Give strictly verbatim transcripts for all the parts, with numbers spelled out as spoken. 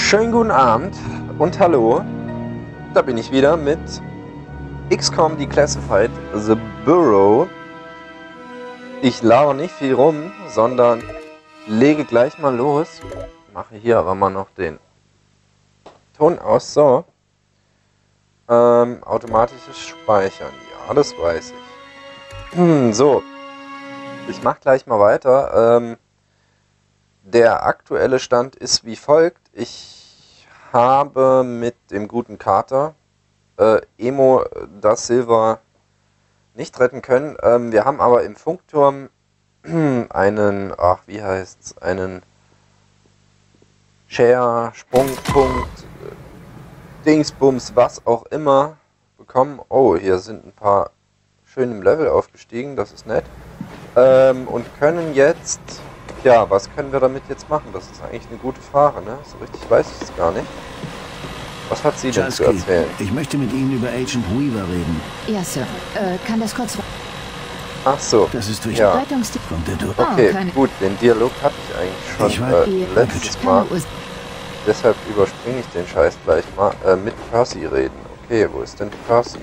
Schönen guten Abend und hallo. Da bin ich wieder mit X COM Declassified The Bureau. Ich lauere nicht viel rum, sondern lege gleich mal los. Mache hier aber mal noch den Ton aus. So. Ähm, automatisches Speichern. Ja, das weiß ich. Hm, so. Ich mache gleich mal weiter. Ähm, der aktuelle Stand ist wie folgt. Ich habe mit dem guten Kater äh, Emo da Silva nicht retten können. Ähm, wir haben aber im Funkturm einen, ach wie heißt's, einen Share, Sprungpunkt, Dingsbums, was auch immer bekommen. Oh, hier sind ein paar schön im Level aufgestiegen, das ist nett. Ähm, und können jetzt, ja, was können wir damit jetzt machen? Das ist eigentlich eine gute Frage, ne? So richtig weiß ich es gar nicht. Was hat sie denn zu erzählen? Ich möchte mit Ihnen über Agent Weaver reden. Ja, Sir. Äh, kann das kurz... Ach so. Das ist durch... Ja. Kommt der durch? Okay, oh, gut, den Dialog hatte ich eigentlich schon äh, letztes Mal. Deshalb überspringe ich den Scheiß gleich mal. Äh, mit Percy reden. Okay, wo ist denn Percy?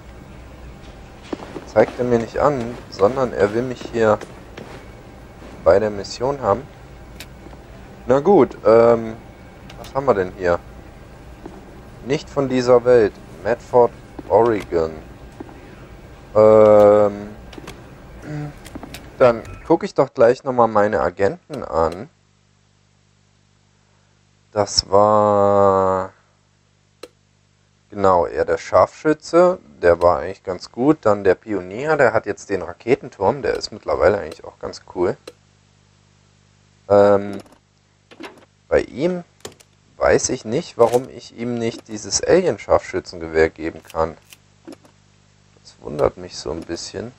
Zeigt er mir nicht an, sondern er will mich hier bei der Mission haben. Na gut, ähm, was haben wir denn hier? Nicht von dieser Welt. Medford, Oregon. Ähm, dann gucke ich doch gleich nochmal meine Agenten an. Das war... Genau, er der Scharfschütze. Der war eigentlich ganz gut. Dann der Pionier, der hat jetzt den Raketenturm. Der ist mittlerweile eigentlich auch ganz cool. Ähm, bei ihm weiß ich nicht, warum ich ihm nicht dieses Alien-Scharfschützengewehr geben kann. Das wundert mich so ein bisschen.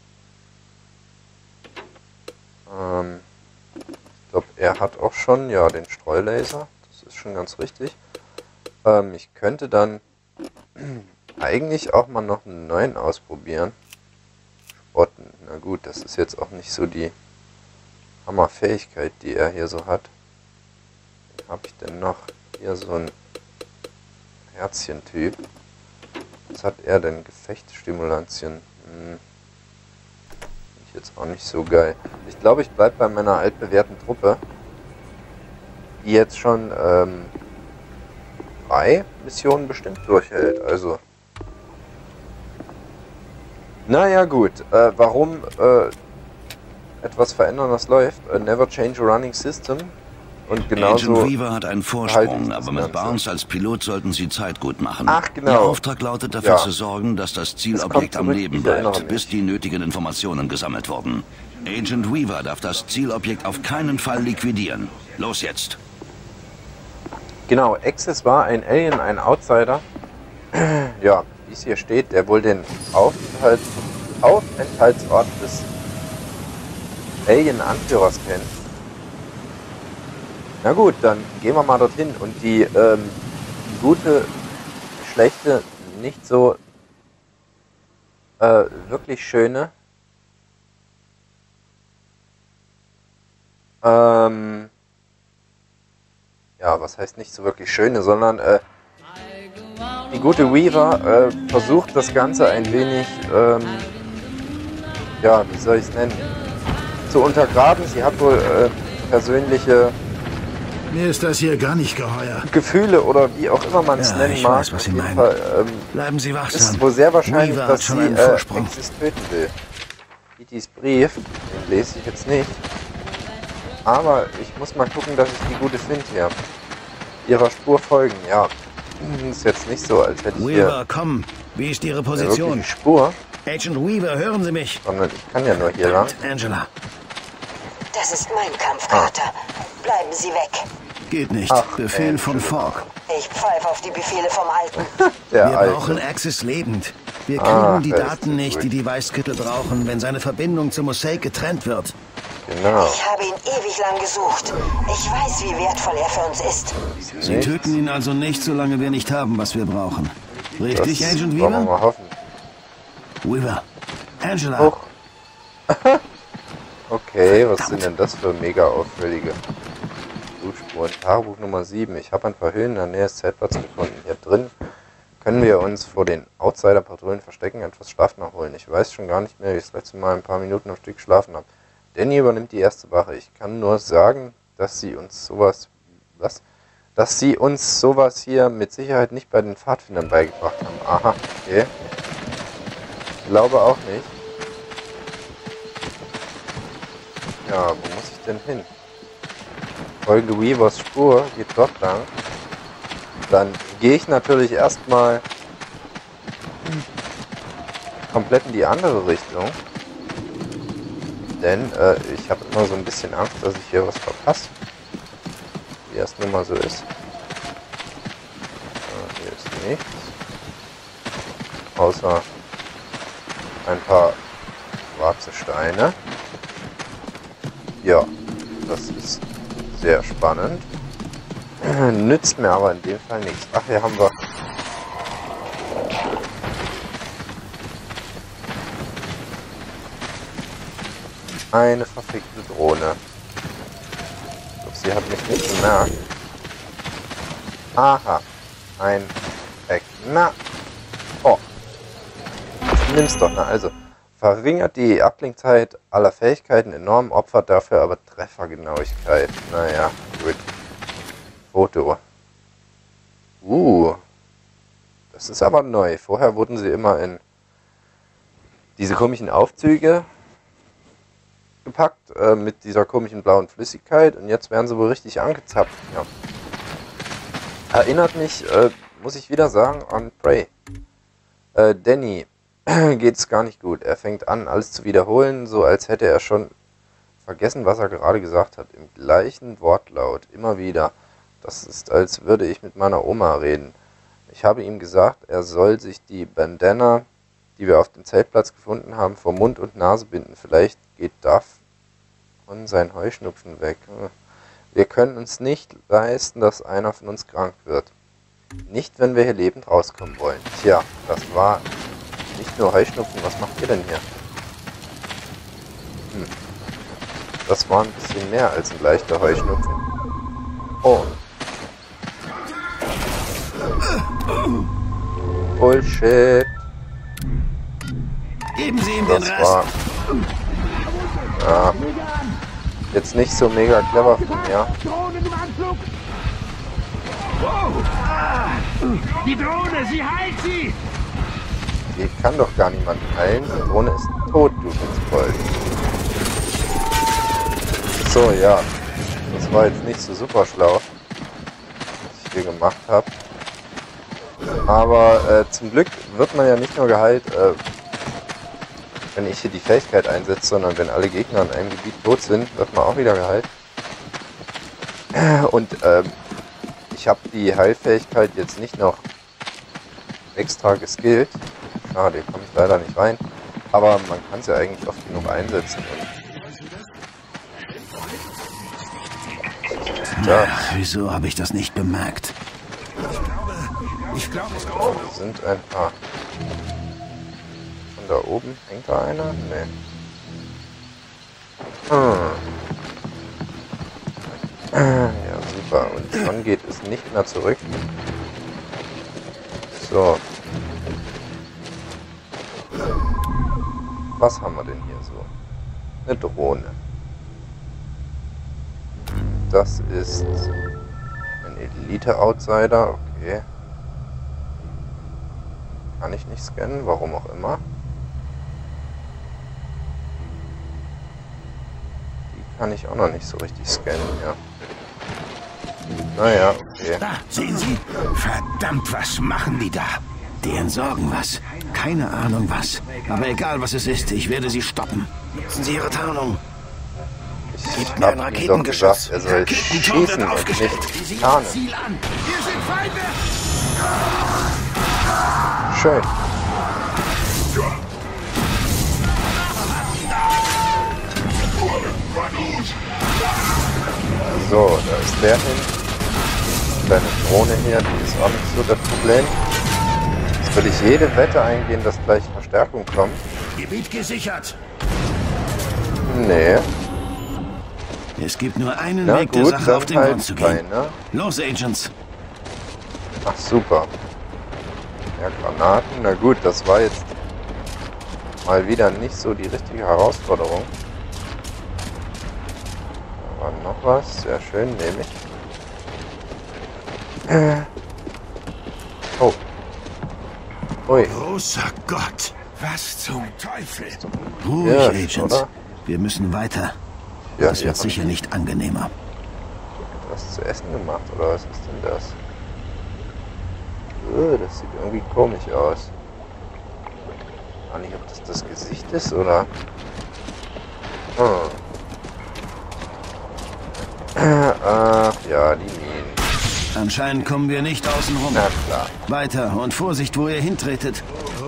Ähm, ich glaube, er hat auch schon, ja, den Streulaser. Das ist schon ganz richtig. Ähm, ich könnte dann eigentlich auch mal noch einen neuen ausprobieren. Spotten. Na gut, das ist jetzt auch nicht so die Hammerfähigkeit, die er hier so hat. Wen habe ich denn noch? Hier so ein Herzchen-Typ. Was hat er denn? Gefechtsstimulantien. Hm. Finde ich jetzt auch nicht so geil. Ich glaube, ich bleibe bei meiner altbewährten Truppe, die jetzt schon ähm, drei Missionen bestimmt durchhält. Also. Naja, gut. Äh, warum äh, etwas verändern, das läuft? Uh, never change a running system. Und genauso Agent Weaver hat einen Vorsprung, aber mit Barnes als Pilot sollten Sie Zeit gut machen. Ach, genau. Ihr Auftrag lautet dafür ja. zu sorgen, dass das Zielobjekt am Leben bleibt, bis die nötigen Informationen gesammelt wurden. Agent Weaver darf das Zielobjekt auf keinen Fall liquidieren. Los jetzt! Genau, Access war ein Alien, ein Outsider. Ja, wie es hier steht, der wohl den Aufenthalt, Aufenthaltsort des Alien-Anführers kennt. Na gut, dann gehen wir mal dorthin. Und die ähm, gute, schlechte, nicht so äh, wirklich schöne ähm, ja, was heißt nicht so wirklich schöne, sondern äh, die gute Weaver äh, versucht das Ganze ein wenig, ähm, ja, wie soll ich es nennen, zu untergraben. Sie hat wohl äh, persönliche Mir ist das hier gar nicht geheuer. Gefühle oder wie auch immer man es ja, nennen ich mag. weiß, was Sie Auf jeden meinen. Fall, ähm, Bleiben Sie wachsam. ist wohl sehr wahrscheinlich, Weaver dass hat schon sie einen äh, Vorsprung. Exis töten will. Itis Brief, den lese ich jetzt nicht. Aber ich muss mal gucken, dass ich die gute finde hier. Ihrer Spur folgen, ja. Ist jetzt nicht so, als hätte ich hier Weaver, komm. Wie ist Ihre eine Position? wirkliche Spur. Agent Weaver, hören Sie mich. Sondern ich kann ja nur hier lang. Angela. Das ist mein Kampf, Carter. Bleiben Sie weg. Geht nicht. Ach, Befehl Angela. von Falk. Ich pfeife auf die Befehle vom Alten. Der Wir Alte. brauchen Axis lebend. Wir kriegen Ah, die das ist Daten gut. nicht, die die Weißkittel brauchen, wenn seine Verbindung zum Mosaic getrennt wird. Genau. Ich habe ihn ewig lang gesucht. Ich weiß, wie wertvoll er für uns ist. Sie Nichts. töten ihn also nicht, solange wir nicht haben, was wir brauchen. Richtig, Das Agent wollen wir Weaver? mal hoffen. Weaver. Angela. Hoch. Okay, was sind denn das für mega auffällige Blutspuren. Tagebuch Nummer sieben. Ich habe ein paar Höhlen in der Nähe des Zeltplatzes gefunden. Hier drin können wir uns vor den Outsider-Patrouillen verstecken, etwas Schlaf nachholen. Ich weiß schon gar nicht mehr, wie ich das letzte Mal ein paar Minuten am Stück geschlafen habe. Danny übernimmt die erste Wache. Ich kann nur sagen, dass sie uns sowas... Was? Dass sie uns sowas hier mit Sicherheit nicht bei den Pfadfindern beigebracht haben. Aha, okay. Ich glaube auch nicht. Ja, wo muss ich denn hin? Folge Weavers Spur, geht dort lang. Dann gehe ich natürlich erstmal komplett in die andere Richtung. Denn äh, ich habe immer so ein bisschen Angst, dass ich hier was verpasse. Wie es nun mal so ist. Ja, hier ist nichts. Außer ein paar schwarze Steine. Ja, das ist sehr spannend. Nützt mir aber in dem Fall nichts. Ach, hier haben wir eine verfickte Drohne. Doch sie hat mich nicht bemerkt. Aha, ein Eck. Na, oh, nimm's doch, na also. Verringert die Abklingzeit aller Fähigkeiten enorm, opfert dafür aber Treffergenauigkeit. Naja, gut. Foto. Uh. Das ist aber neu. Vorher wurden sie immer in diese komischen Aufzüge gepackt, äh, mit dieser komischen blauen Flüssigkeit. Und jetzt werden sie wohl richtig angezapft. Ja. Erinnert mich, äh, muss ich wieder sagen, an Prey. Äh, Danny geht es gar nicht gut. Er fängt an, alles zu wiederholen, so als hätte er schon vergessen, was er gerade gesagt hat. Im gleichen Wortlaut, immer wieder. Das ist, als würde ich mit meiner Oma reden. Ich habe ihm gesagt, er soll sich die Bandana, die wir auf dem Zeltplatz gefunden haben, vor Mund und Nase binden. Vielleicht geht davon sein Heuschnupfen weg. Wir können uns nicht leisten, dass einer von uns krank wird. Nicht, wenn wir hier lebend rauskommen wollen. Tja, das war... Nicht nur Heuschnupfen, was macht ihr denn hier? Hm. Das war ein bisschen mehr als ein leichter Heuschnupfen. Oh. Bullshit. Geben Sie ihm den Das Rest. war... Ja. Jetzt nicht so mega clever von mir. Die Drohne, sie heilt sie! Die kann doch gar niemanden heilen. Die Drohne ist tot, du Witzbold. So, ja. Das war jetzt nicht so super schlau, was ich hier gemacht habe. Aber äh, zum Glück wird man ja nicht nur geheilt, äh, wenn ich hier die Fähigkeit einsetze, sondern wenn alle Gegner in einem Gebiet tot sind, wird man auch wieder geheilt. Und ähm, ich habe die Heilfähigkeit jetzt nicht noch extra geskillt. Schade, hier komme ich leider nicht rein. Aber man kann es ja eigentlich oft genug einsetzen. Und ja. Wieso habe ich das nicht bemerkt? Ich glaube, es oh, sind ein paar. Von da oben hängt da einer? Nee. Hm. Ja, super. Und schon geht es nicht mehr zurück. So. Was haben wir denn hier so? Eine Drohne. Das ist ein Elite-Outsider. Okay. Kann ich nicht scannen, warum auch immer. Die kann ich auch noch nicht so richtig scannen, ja. Naja, okay. Da, sehen Sie? Verdammt, was machen die da? Die entsorgen was. Keine Ahnung was. Aber egal was es ist, ich werde sie stoppen. Nutzen Sie Ihre Tarnung. Ich hab ihm doch gesagt, er soll schießen und nicht tarnen. Schön. So, da ist der hin. Deine Drohne hier, die ist auch nicht so das Problem. Jetzt will ich jede Wette eingehen, dass gleich Verstärkung kommt. Gebiet gesichert. Nee. Es gibt nur einen Na Weg, gut, der Sache dann auf den halt Grund zu gehen. rein, ne? Los, Agents. Ach, super. Ja, Granaten. Na gut, das war jetzt mal wieder nicht so die richtige Herausforderung. Da war noch was. Sehr schön, nehme ich. Äh. Oh. Ui. Großer Gott. Was zum Teufel? Ruhig, Ja, Agents. oder? Wir müssen weiter. Ja, Das hier wird haben sicher nicht angenehmer. die was zu essen gemacht, oder was ist denn das? Oh, das sieht irgendwie komisch aus. Ich weiß nicht, ob das das Gesicht ist, oder? Hm. Ach ja, die Minen. Anscheinend kommen wir nicht außen rum. Na klar. Weiter und Vorsicht, wo ihr hintretet.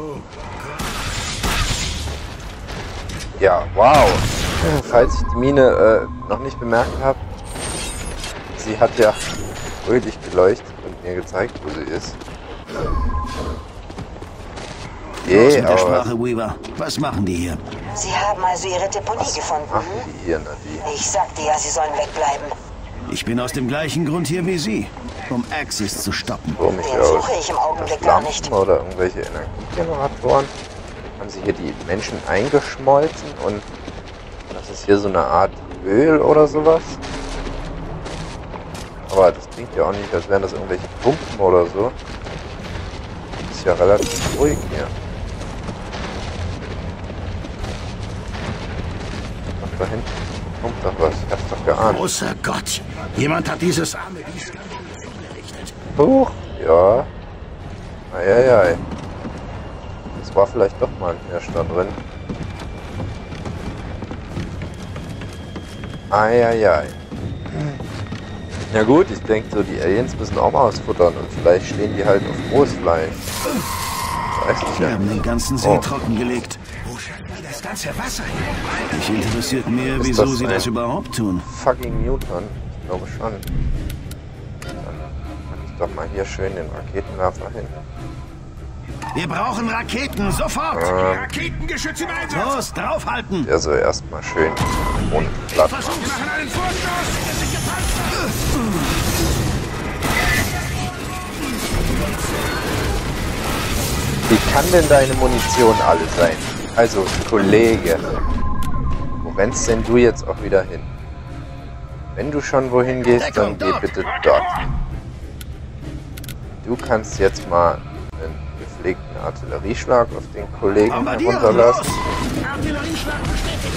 Ja, wow. Falls ich die Mine äh, noch nicht bemerkt habe, sie hat ja fröhlich geleuchtet und mir gezeigt, wo sie ist. Los Yeah, mit der aber Sprache, Weaver. Was machen die hier? Sie haben also ihre Deponie gefunden. machen die hier, na die? Ich sagte ja, sie sollen wegbleiben. Ich bin aus dem gleichen Grund hier wie Sie, um Axis zu stoppen. Komisch Den aus. suche ich im Augenblick gar Lampen nicht. oder irgendwelche Energiegeneratoren. Haben sie hier die Menschen eingeschmolzen und das ist hier so eine Art Öl oder sowas. Aber das klingt ja auch nicht, als wären das irgendwelche Pumpen oder so. Ist ja relativ ruhig hier. Ach, da hinten kommt doch was. Ich hab's doch geahnt. Großer Gott. Jemand hat dieses arme Biest hingerichtet. Huch, ja. Eieiei. Das war vielleicht doch mal ein Hirsch da drin. Eieiei. Ja gut, ich denke so, die Aliens müssen auch mal ausfuttern und vielleicht stehen die halt auf rohes Fleisch. Weiß nicht, Wir ja. haben den ganzen See Oh. trockengelegt. Wo schöpfen die das ganze Wasser hin? Mich interessiert mehr, Ist wieso das Sie ein- das überhaupt tun. Fucking Mutant. Ich glaube schon. Dann mach ich doch mal hier schön den Raketenwerfer hin. Wir brauchen Raketen, sofort! Ähm, Raketengeschütze im Einsatz. Los, draufhalten! der soll erstmal schön und platt machen. Wir machen einen Vorstoß. Wie kann denn deine Munition alle sein? Also, Kollege, wo rennst denn du jetzt auch wieder hin? Wenn du schon wohin gehst, dann geh bitte dort. Du kannst jetzt mal einen gepflegten Artillerieschlag auf den Kollegen Bombardieren, herunterlassen. los! Artillerieschlag bestätigt!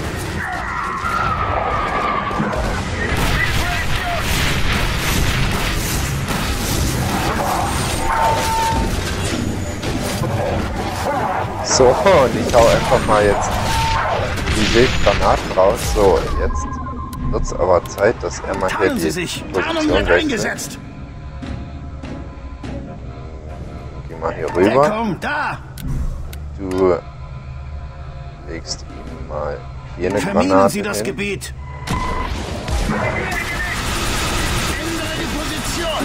So, und ich hau einfach mal jetzt die wilden Granaten raus. So, jetzt wird es aber Zeit, dass er mal hier Tarnen Sie die sich! Tarnung Position wird wechselt. eingesetzt! Geh mal hier rüber. Deckung, da! Du legst ihm mal hier eine Verminen Granate Sie das hin. Gebiet! Ändere die Position!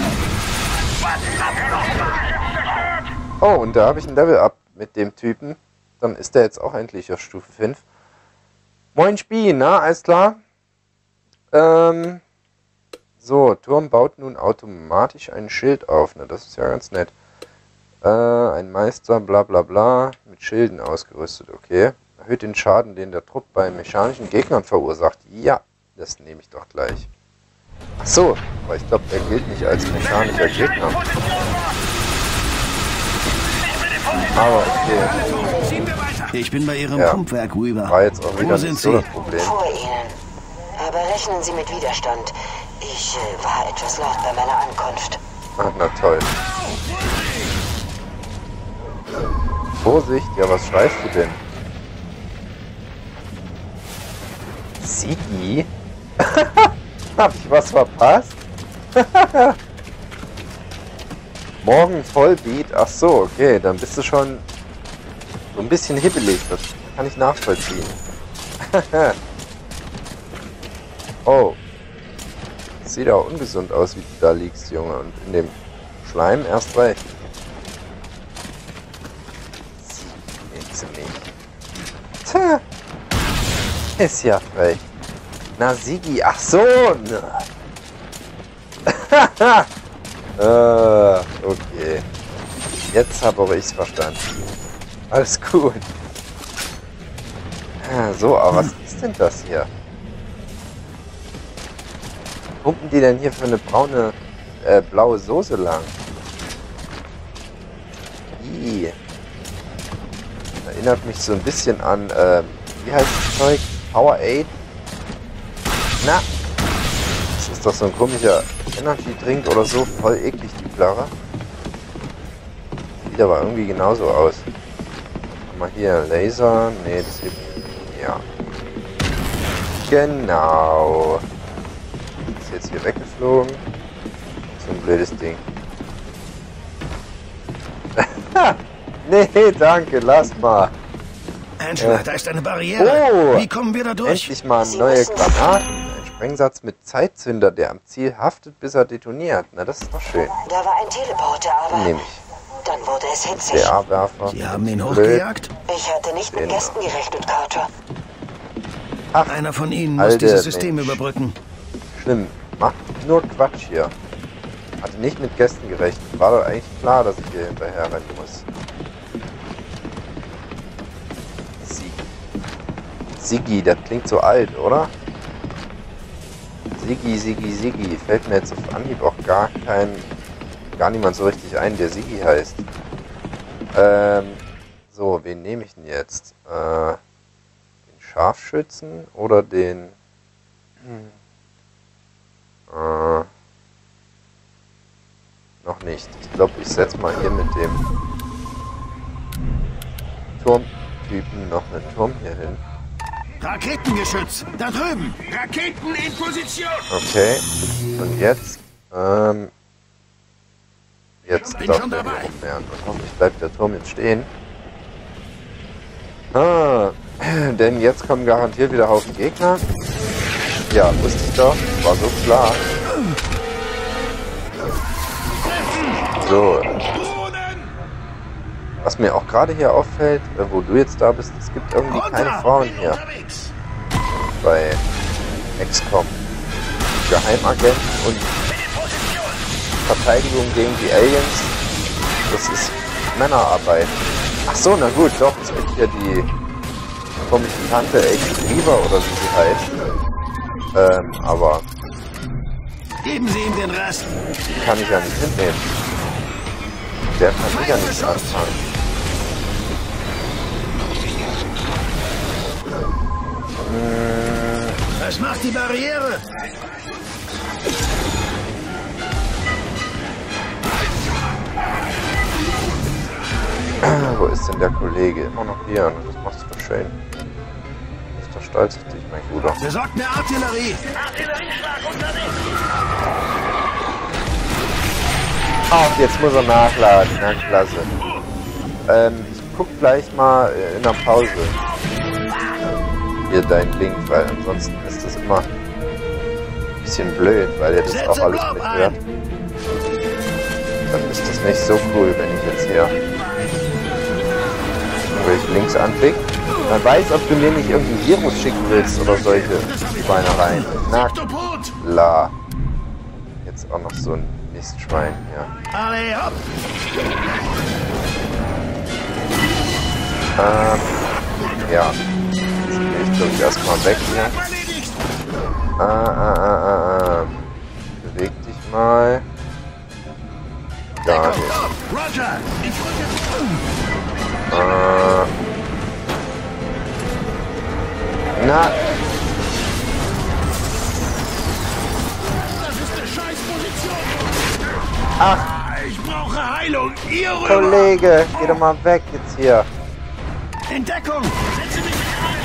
Oh, und da habe ich ein Level-Up mit dem Typen. Dann ist der jetzt auch endlich auf Stufe fünf. Moin Spie, na, alles klar? Ähm, so, Turm baut nun automatisch ein Schild auf. Na, das ist ja ganz nett. Äh, ein Meister, bla bla bla, mit Schilden ausgerüstet, okay. Erhöht den Schaden, den der Trupp bei mechanischen Gegnern verursacht. Ja, das nehme ich doch gleich. Ach so, aber ich glaube, der gilt nicht als mechanischer Gegner. Aber okay, Ich bin bei Ihrem Ja. Pumpwerk, Weaver. war jetzt auch Wo wieder sind nicht so Sie? das Problem. Vor Ihnen. Aber rechnen Sie mit Widerstand. Ich äh, war etwas laut bei meiner Ankunft. Ach, na toll. Vorsicht, ja, was schreist du denn? Sigi? Hab ich was verpasst? Morgen Vollbeat? Ach so, okay, dann bist du schon so ein bisschen hibbelig. Das kann ich nachvollziehen. Oh. Sieht auch ungesund aus, wie du da liegst, Junge. Und in dem Schleim erst recht. Jetzt nicht. Tja. Ist ja frech. Na, Sigi, ach so. Ne. äh, okay. Jetzt habe ich es verstanden. Alles gut. So, aber was ist denn das hier? Pumpen die denn hier für eine braune, äh, blaue Soße lang? Ih. Erinnert mich so ein bisschen an, äh, wie heißt das Zeug? Powerade? Na? Das ist doch so ein komischer Energy-Drink oder so. Voll eklig, die Plörre. Sieht aber irgendwie genauso aus. Mal hier Laser. Nee, das gibt. Ja. Genau. Ist jetzt hier weggeflogen. So ein blödes Ding. Nee, danke, lass mal. Angela, äh. da ist eine Barriere. Oh, wie kommen wir da durch? Endlich mal neue Granaten. Ein Sprengsatz mit Zeitzünder, der am Ziel haftet, bis er detoniert. Na, das ist doch schön. Da war ein Teleporter, aber Nehme ich. dann wurde es hitzig. Der A-Werfer. Sie haben ihn hochgejagt? Ich hatte nicht mit Den- Gästen gerechnet, Carter. Ach, Einer von Ihnen muss Alter dieses System Mensch. überbrücken. schlimm. Macht nur Quatsch hier. Hatte nicht mit Gästen gerechnet. War doch eigentlich klar, dass ich hier hinterher rennen muss. Sigi. Sigi, das klingt so alt, oder? Sigi, Sigi, Sigi. Fällt mir jetzt auf Anhieb auch gar kein... gar niemand so richtig ein, der Sigi heißt. Ähm... So, wen nehme ich denn jetzt? Äh... Den Scharfschützen oder den... Hm. Äh... Noch nicht. Ich glaube, ich setze mal hier mit dem Turmtypen noch einen Turm hier hin. Raketengeschütz, da drüben. Raketen in Position. Okay. Und jetzt, ähm, jetzt Bin darf schon der hier dabei. hochfahren. Und hoffentlich bleibt der Turm jetzt stehen. Ah, denn jetzt kommen garantiert wieder Haufen Gegner. Ja, wusste ich doch. War so klar. So. Was mir auch gerade hier auffällt, äh, wo du jetzt da bist, es gibt irgendwie keine Frauen hier bei X COM. Geheimagent und Verteidigung gegen die Aliens, das ist Männerarbeit. Ach so, na gut, doch, es gibt hier die komische Tante Agent Weaver oder wie sie heißt. Ähm, aber Geben Sie ihm den Rest. die kann ich ja nicht mitnehmen. Der kann ich ja nichts anfangen. Was macht die Barriere? Wo ist denn der Kollege? Immer noch hier. Das machst du doch schön. Ich bin doch stolz auf dich, mein Bruder. Besorgt eine Artillerie. Ach, jetzt muss er nachladen. Na, klasse. Ähm, ich guck gleich mal äh, in der Pause hier dein Link, weil ansonsten ist das immer ein bisschen blöd, weil er das auch alles mithört. Dann ist das nicht so cool, wenn ich jetzt hier irgendwelche Links anklicke. Man weiß, ob du mir nicht irgendein Virus schicken willst oder solche Schweinereien. Na klar. Jetzt auch noch so ein Mistschwein hier. Alle hopp. Ähm, ja. Jetzt gehe ich glaube ich erstmal weg hier. Ah, ah, ah, ah, ah. Beweg dich mal. Gar nicht. Roger. Ich Äh. Na. Das ist eine Scheißposition. Ach, Ich brauche Heilung. Ihr rüber. Kollege, geh doch mal weg jetzt hier. Entdeckung. Setze mich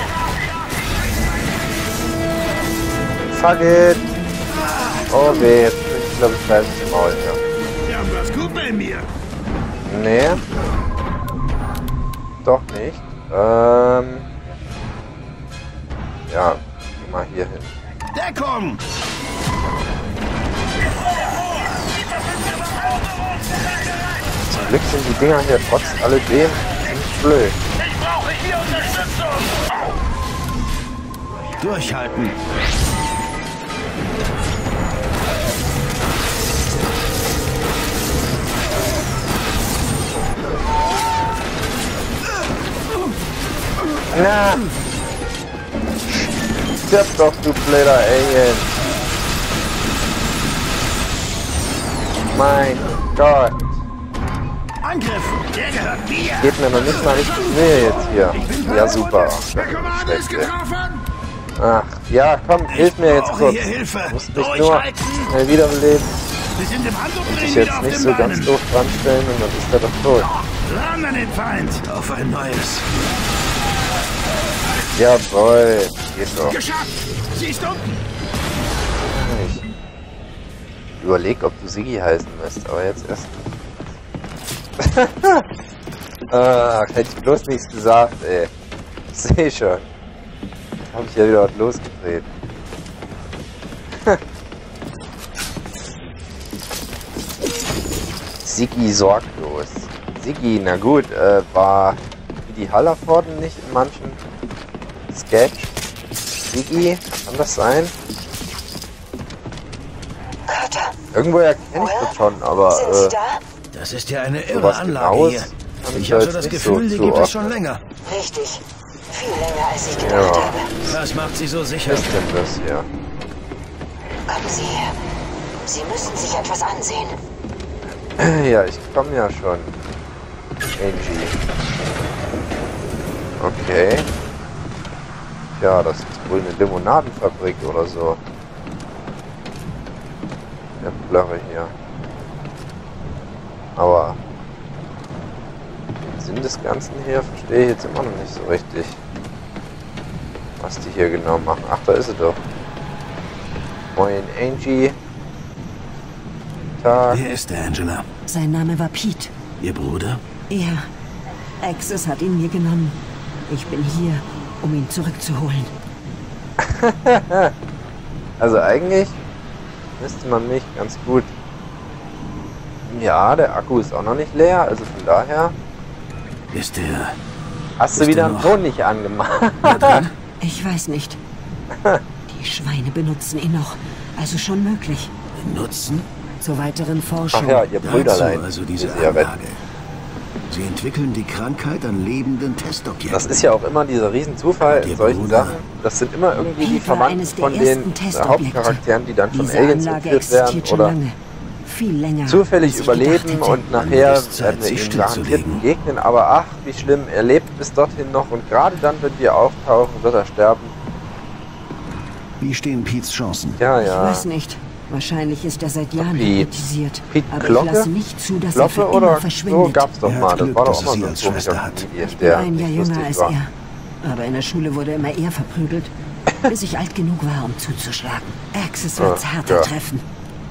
Fuck it. Oh weh, jetzt bin ich glaube ich gleich im Maul hier. Sie haben was gut bei mir. Nee. Doch nicht. Ähm. Ja, geh mal hier hin. Deckung. Zum Glück sind die Dinger hier trotz alledem ziemlich blöd. Ich brauche hier Unterstützung. Durchhalten. Na! Stirb doch, du blöder Alien! Mein Gott! Angriff! Der gehört mir! Geht mir noch nicht mal richtig Mühe jetzt hier. Ja, super. Der Commander ist getroffen! Ach, ja, komm, hilf mir jetzt kurz. Hilfe! Du musst mich nur schnell wiederbeleben. Wir sind im Handumdrehen Ich wieder jetzt auf nicht den so Beinen. ganz doof dran stellen und dann ist er doch tot. Ran an den Feind! Auf ein neues! Jawohl, geht doch. Geschafft! Sie ist unten! Ich überleg, ob du Siggi heißen müsst, aber jetzt erst. Ach, hätte ich bloß nichts gesagt, ey. Ich seh schon. Hab ich ja wieder was losgedreht. Siggi sorglos. Siggi, na gut, äh, war wie die Hallervorden nicht in manchen Sketch. Siggi, kann das sein? Carter, Irgendwo erkenne ich das schon, aber sind Sie äh, da? Das ist ja eine irre sowas Anlage Genaues hier. kann ich Ich habe jetzt das nicht Gefühl, so die gibt es schon zuordnen. länger. Richtig. Viel länger, als ich gedacht Ja. habe. Was macht sie so sicher? Was ist denn das hier? Kommen Sie her. Sie müssen sich etwas ansehen. Ja, ich komme ja schon. Angie. Okay. Ja, das ist wohl eine Limonadenfabrik oder so. Der Blöre hier. Aber den Sinn des Ganzen hier verstehe ich jetzt immer noch nicht so richtig. Was die hier genau machen. Ach, da ist sie doch. Moin, Angie. Tag. Wer ist der, Angela? Sein Name war Pete. Ihr Bruder? Er. Axis hat ihn mir genommen. Ich bin hier, um ihn zurückzuholen. Also eigentlich müsste man mich ganz gut... Ja, der Akku ist auch noch nicht leer, also von daher... Ist der... Hast du Ist wieder er einen noch- Ton nicht angemacht? da drin? Ich weiß nicht. Die Schweine benutzen ihn noch. Also schon möglich. Nutzen? Zur weiteren Ach Forschung. ja, ihr Dazu Brüderlein. also die diese sie ja retten. Anlage. Sie entwickeln die Krankheit an lebenden Testobjekten. Das ist ja auch immer dieser Riesenzufall in Ihr solchen Bruder. Sachen. Das sind immer irgendwie die Pete war Verwandten eines der von den ersten äh, Testobjekte. Hauptcharakteren, die dann von Diese Aliens Anlage entführt werden existiert schon oder lange. Viel länger. zufällig als ich gedacht überleben hätte. und Dann nachher wird es Zeit, werden wir sie ihm garantiert stillzulegen. begegnen. Aber ach, wie schlimm, er lebt bis dorthin noch und gerade dann, wenn wir auftauchen, wird er sterben. Wie stehen Pete's Chancen? Ja, Ich ja. weiß nicht. Wahrscheinlich ist er seit Jahren Pete. hypnotisiert. Pete Aber Glocke? ich lasse nicht zu, dass Klopfe er für oder immer so verschwindet. gab's doch Er hat mal. Das Glück, war doch dass immer er so sie ein als komischer Schwester hat. Comedian, Ich bin der ein Jahr nicht jünger lustig als war. er. Aber in der Schule wurde immer er verprügelt, bis ich alt genug war, um zuzuschlagen. Axis wird's Ah, härter ja. treffen.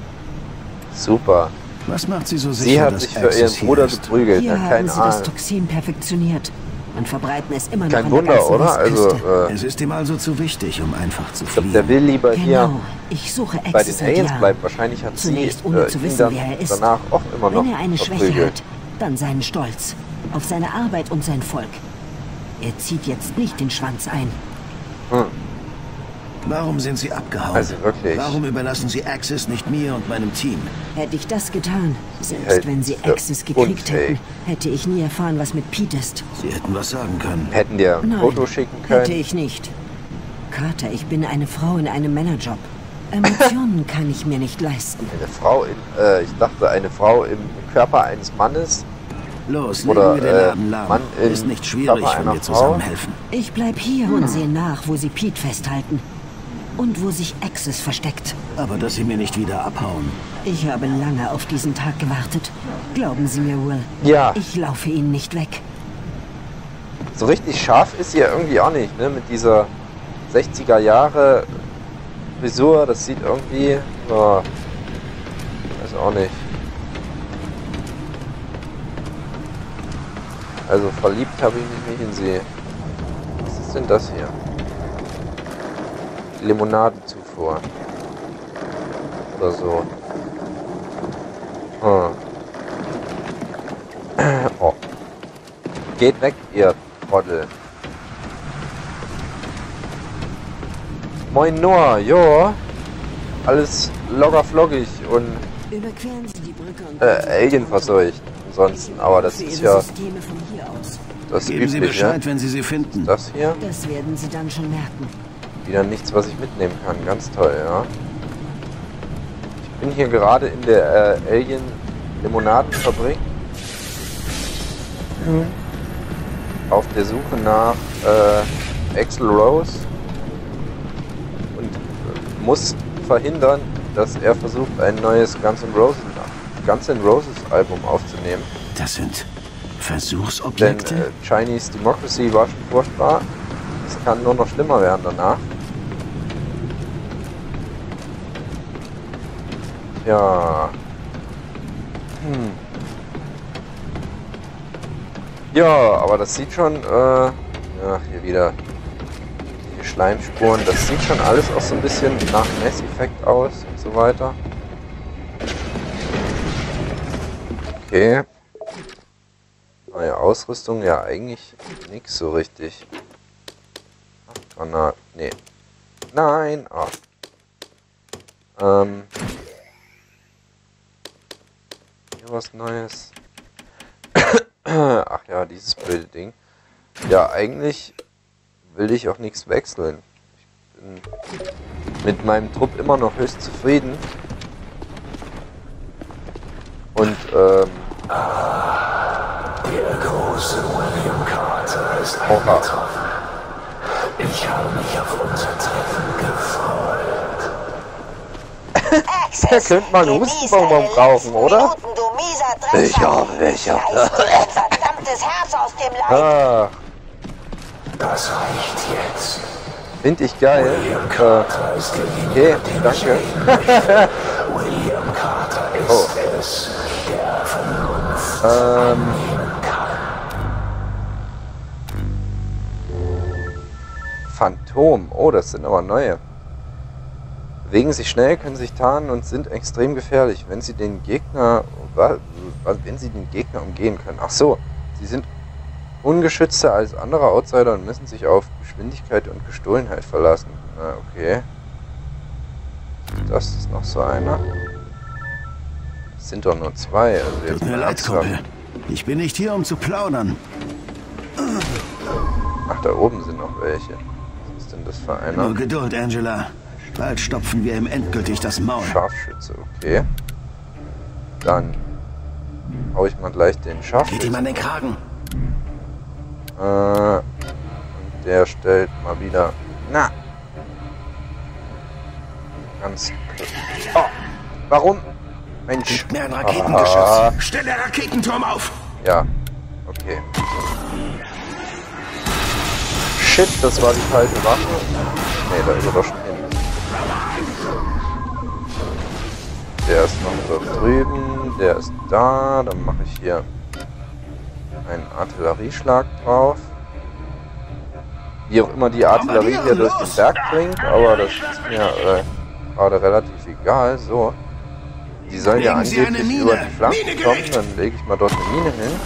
Super. Was macht sie so sicher, Sie hat dass sich für Axis ihren hier Bruder ist? geprügelt. Hier Ja, haben keine sie das Ahnung. Toxin perfektioniert und verbreiten es immer noch Kein an der Wunder, ganzen oder? Also, Westküste. äh, Es ist ihm also zu wichtig, um einfach zu ich glaube, fliehen. der will lieber Genau. hier Ich suche bei den Axis seit Aliens Jahren. bleiben. Wahrscheinlich hat sie Zunächst, ohne äh, zu ihn wissen, dann wer er ist. danach auch immer noch Wenn er eine Schwäche verprügelt. hat, dann seinen Stolz auf seine Arbeit und sein Volk. Er zieht jetzt nicht den Schwanz ein. Hm. Warum sind sie abgehauen? Also wirklich. Warum überlassen sie Axis nicht mir und meinem Team? Hätte ich das getan, selbst hält wenn sie für Axis gekriegt unfähig. hätten, hätte ich nie erfahren, was mit Pete ist. Sie hätten was sagen können. Hätten dir ein Nein, Foto schicken hätte können. ich nicht. Carter, ich bin eine Frau in einem Männerjob. Emotionen kann ich mir nicht leisten. Eine Frau in, äh, ich dachte, eine Frau im Körper eines Mannes. Los, Oder, legen wir den äh, Laden lahm. Mann im Ist nicht schwierig, Körper wenn einer wir Frau? zusammenhelfen. Ich bleib hier und sehe nach, wo sie Pete festhalten. Und wo sich Axis versteckt. Aber dass sie mir nicht wieder abhauen. Ich habe lange auf diesen Tag gewartet. Glauben Sie mir, Will. Ja. Ich laufe Ihnen nicht weg. So richtig scharf ist sie ja irgendwie auch nicht, ne? Mit dieser sechziger Jahre Frisur, das sieht irgendwie, oh, weiß auch nicht. Also verliebt habe ich mich nicht in sie. Was ist denn das hier? Limonadenzufuhr. Oder so. Hm. Oh. Geht weg, ihr Trottel. Moin Noah, jo. alles locker flockig und Überqueren Sie die Brücke und äh, Alien verseucht. Ansonsten, aber das ist ja Systeme von hier aus. das Geben Sie Übliche. Bescheid, wenn Sie sie finden. Das hier Das werden Sie dann schon merken. wieder nichts, was ich mitnehmen kann. Ganz toll, ja. Ich bin hier gerade in der äh, Alien Limonadenfabrik. Mhm. Auf der Suche nach äh, Axl Rose und äh, muss verhindern, dass er versucht, ein neues Guns N' Roses, Guns N' Roses Album aufzunehmen. Das sind Denn Versuchsobjekte? äh, Chinese Democracy war schon furchtbar. Es kann nur noch schlimmer werden danach. Ja. Hm. Ja, aber das sieht schon, äh, ja, hier wieder die Schleimspuren, das sieht schon alles auch so ein bisschen nach Mass Effect aus und so weiter. Okay. Neue Ausrüstung, ja eigentlich nix so richtig. Granaten, nee. Nein, ah. Ähm. Hier was Neues. Ach ja, dieses blöde Ding. Ja, eigentlich will ich auch nichts wechseln. Ich bin mit meinem Trupp immer noch höchst zufrieden. Und, ähm... Der große William Carter ist Oha. eingetroffen. Ich habe mich auf unser Treffen gefreut. Da könnte man einen Hustenbonbon brauchen, oder? Ich auch, ich auch. Verdammtes Herz aus dem Leib. Ah, Das reicht jetzt. finde ich geil. William Äh, Carter ist derjenige, okay, den danke. ich liebe. William Carter ist Oh. es, der Vernunft Ähm, nehmen kann. Phantom. Oh, das sind aber neue. Bewegen sich schnell, können sich tarnen und sind extrem gefährlich, wenn sie den Gegner, wa- wa- wenn sie den Gegner umgehen können. Ach so, sie sind ungeschützter als andere Outsider und müssen sich auf Geschwindigkeit und Gestohlenheit verlassen. Na, okay. Das ist noch so einer. Es sind doch nur zwei. Also jetzt Tut mir mal leid, ernsthaft. Kumpel. Ich bin nicht hier, um zu plaudern. Ach, da oben sind noch welche. Was ist denn das für einer? Nur Geduld, Angela. Bald stopfen wir ihm endgültig das Maul. Scharfschütze, okay. Dann hau ich mal gleich den Geht Scharfschützen. ihm an den Kragen. Äh, und der stellt mal wieder. Na! Ganz. Oh! Warum? Mensch! Gibt mir ein Ah, Raketengeschütz. Stell der Raketenturm auf! ja, okay. Shit, das war die falsche Waffe. Nee, da ist er doch schon hin. Der ist noch da drüben, der ist da. Dann mache ich hier einen Artillerieschlag drauf. Wie auch immer die Artillerie hier durch den Berg bringt, aber das ist mir äh, gerade relativ egal. So, die soll ja Legen Sie eine angeblich Mine. über die Flanken Mine kommen, gerichtet. dann lege ich mal dort eine Mine hin.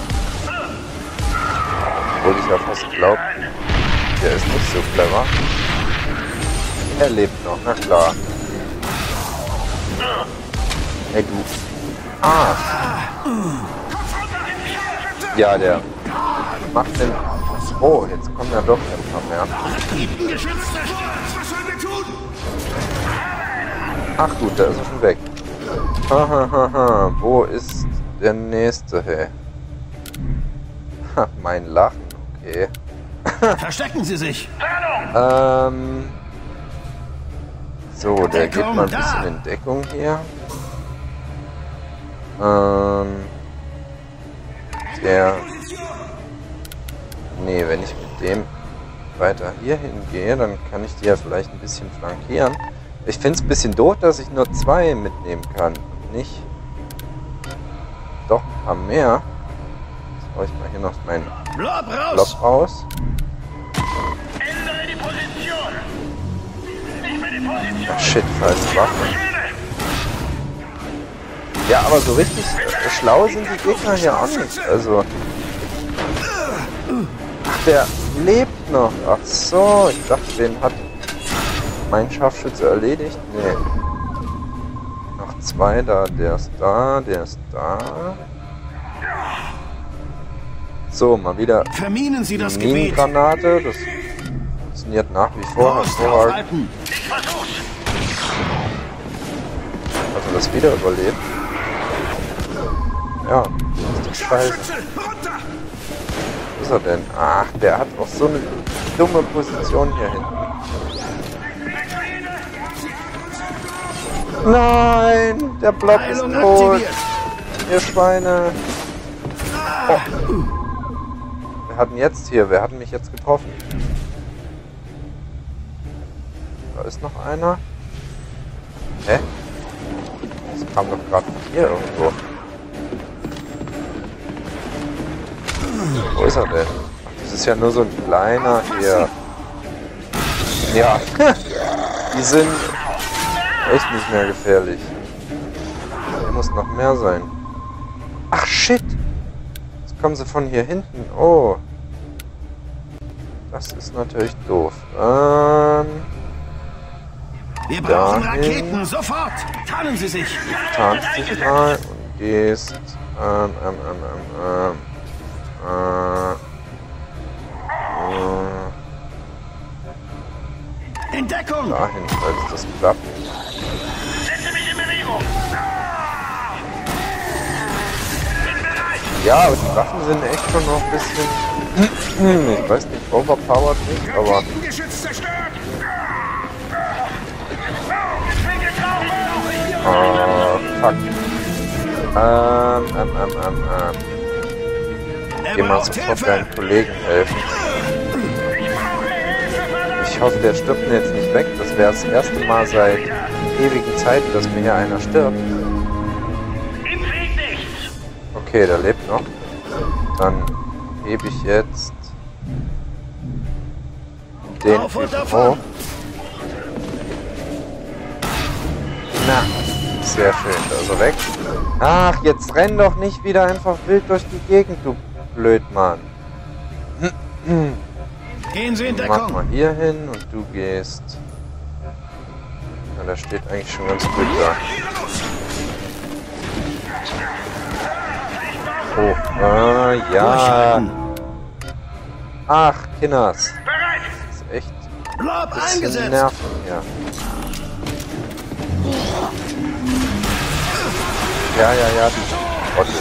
Obwohl ich ja fast glaube, der ist nicht so clever. Er lebt noch, na klar. Hey du. Ah. Ja, der macht den. Oh, jetzt kommen ja doch ein paar mehr. Geschütz zerstört! Was sollen wir tun? Ach gut, da ist er schon weg. Hahaha, wo ist der nächste? Hey. Ha, mein Lachen, okay. Verstecken Sie sich! Ähm. So, der geht Deckung, mal ein da. bisschen in Deckung hier. Ähm. Der. Nee, wenn ich mit dem weiter hier hingehe, dann kann ich die ja vielleicht ein bisschen flankieren. Ich finde es ein bisschen doof, dass ich nur zwei mitnehmen kann. Und nicht doch ein paar mehr. Jetzt hau ich mal hier noch meinen Blob raus! Block raus. Ändere die Position! Ich bin in Position! Ach shit, falsche Waffe. Ja, aber so richtig äh, schlau sind die Gegner hier auch nicht. Also. Ach, der lebt noch. Ach so, ich dachte, den hat mein Scharfschütze erledigt. Nee. zwei da, der ist da, der ist da. So, mal wieder Verminen Sie das Gebiet. Minengranate. Das funktioniert nach wie vor hervorragend. Also das wieder überlebt. Ja, das ist doch scheiße. Wo ist er denn? Ach, der hat auch so eine dumme Position hier hinten. Nein, der Blob ist tot. Ihr Schweine. Oh. Wir hatten jetzt hier, wer hat mich jetzt getroffen? Da ist noch einer. Hä? Das kam doch gerade von hier irgendwo. Wo ist er denn? Ach, das ist ja nur so ein kleiner hier. Ja, die sind echt nicht mehr gefährlich. Hier muss noch mehr sein. Ach shit! Jetzt kommen sie von hier hinten. Oh. Das ist natürlich doof. Ähm. Wir brauchen dahin. Raketen, sofort! Tarnen Sie sich! Tarnst dich mal und gehst. Ähm, ähm, ähm, ähm, ähm. Äh, In Deckung! dahin, falls das klappt. Setze mich in Bewegung. Ja, aber die Waffen sind echt schon noch ein bisschen. Ich weiß nicht, overpowered nicht, aber. Geschütz zerstört! Oh, fuck. Ähm, ähm, ähm, ähm, ähm. Geh mal sofort deinen Kollegen helfen. Ich hoffe, der stirbt mir jetzt nicht weg. Das wäre das erste Mal seit ewigen Zeiten, dass mir hier einer stirbt. Okay, der lebt noch. Dann hebe ich jetzt den Typen hoch. Na, sehr schön, da ist er weg. Ach, jetzt renn doch nicht wieder einfach wild durch die Gegend, du Blödmann. Gehen Sie in Mach Deckung! mal hier hin und du gehst. Ja, der steht eigentlich schon ganz gut da. Oh, äh, ja. Ach, Kinders. Das ist echt Blob ein bisschen eingesetzt! nerven hier. Ja, ja, ja, die Trottel.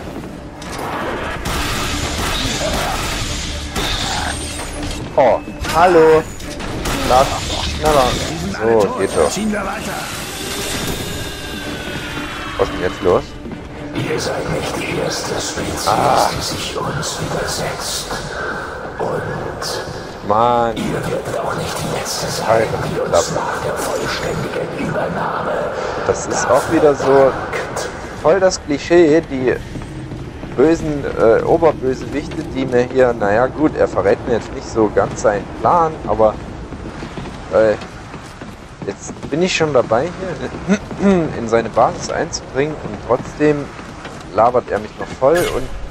Oh, hallo. Lass schneller. So, geht doch. Ziehen wir weiter! Was ist denn jetzt los? Ihr seid nicht die erste Spezies, Ah. die sich uns widersetzt. Und Mann, ihr werdet auch nicht die letzte sein, Alter, die uns klasse. nach der vollständigen Übernahme Das ist auch wieder so voll das Klischee, die bösen äh, Oberbösewichte, die mir hier, naja gut, er verrät mir jetzt nicht so ganz seinen Plan, aber äh, jetzt bin ich schon dabei, hier in seine Basis einzudringen und trotzdem labert er mich noch voll und